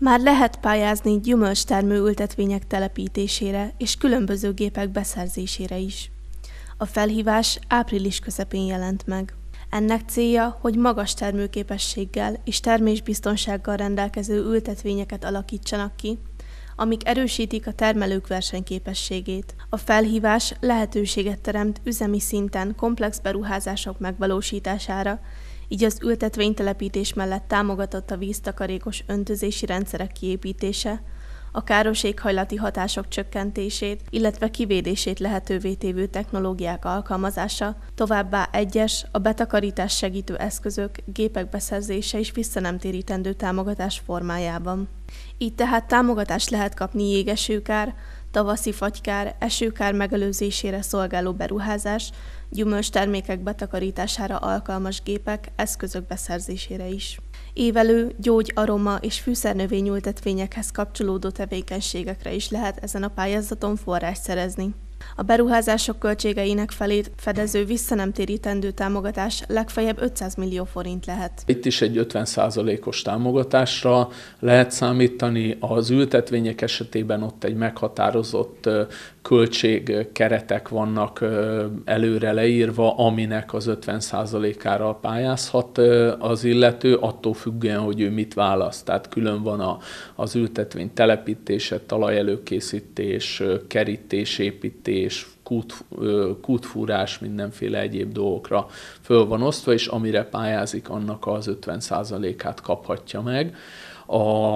Már lehet pályázni gyümölcstermő ültetvények telepítésére és különböző gépek beszerzésére is. A felhívás április közepén jelent meg. Ennek célja, hogy magas termőképességgel és termésbiztonsággal rendelkező ültetvényeket alakítsanak ki, amik erősítik a termelők versenyképességét. A felhívás lehetőséget teremt üzemi szinten komplex beruházások megvalósítására, így az ültetvénytelepítés mellett támogatott a víztakarékos öntözési rendszerek kiépítése, a káros éghajlati hatások csökkentését, illetve kivédését lehetővé tévő technológiák alkalmazása, továbbá a betakarítás segítő eszközök, gépek beszerzése és visszanemtérítendő támogatás formájában. Így tehát támogatást lehet kapni jégesőkár, tavaszi fagykár, esőkár megelőzésére szolgáló beruházás, gyümölcstermékek betakarítására alkalmas gépek, eszközök beszerzésére is. Évelő, gyógy, aroma és fűszernövényültetvényekhez kapcsolódó tevékenységekre is lehet ezen a pályázaton forrást szerezni. A beruházások költségeinek felét fedező visszanemtérítendő támogatás legfeljebb 500 millió forint lehet. Itt is egy 50%-os támogatásra lehet számítani. Az ültetvények esetében ott egy meghatározott költségkeretek vannak előre leírva, aminek az 50%-ára pályázhat az illető, attól függően, hogy ő mit választ. Tehát külön van az ültetvény telepítése, talajelőkészítés, kerítés, építés, kútfúrás, mindenféle egyéb dolgokra föl van osztva, és amire pályázik, annak az 50%-át kaphatja meg. A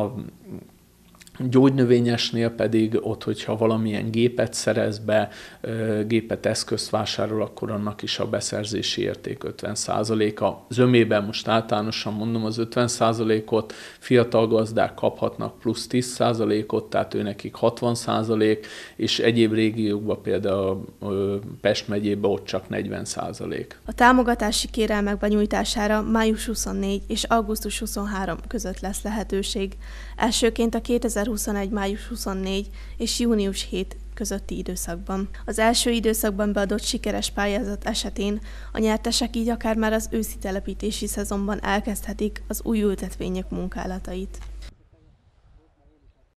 gyógynövényesnél pedig ott, hogyha valamilyen gépet szerez be, gépet, eszközt vásárol, akkor annak is a beszerzési érték 50%-a. Zömében most általánosan mondom az 50%-ot, fiatal gazdák kaphatnak plusz 10%-ot, tehát őnekik 60%, és egyéb régiókban, például Pest megyében ott csak 40%. A támogatási kérelmek benyújtására május 24 és augusztus 23 között lesz lehetőség. Elsőként a 2021. május 24 és június 7 közötti időszakban. Az első időszakban beadott sikeres pályázat esetén a nyertesek így akár már az őszi telepítési szezonban elkezdhetik az új ültetvények munkálatait.